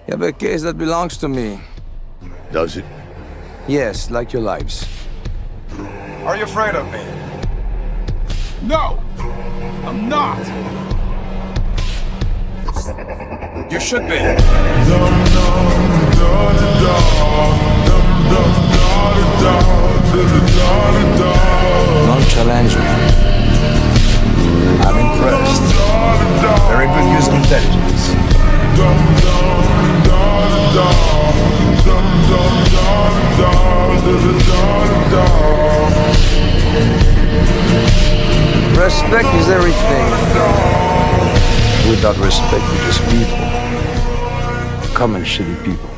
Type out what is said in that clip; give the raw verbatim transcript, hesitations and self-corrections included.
You have a case that belongs to me. Does it? Yes, like your lives. Are you afraid of me? No! I'm not! You should be. Don't challenge me. I'm impressed. Very good use of intelligence. Respect is everything. Without respect, we're just people. Common shitty people.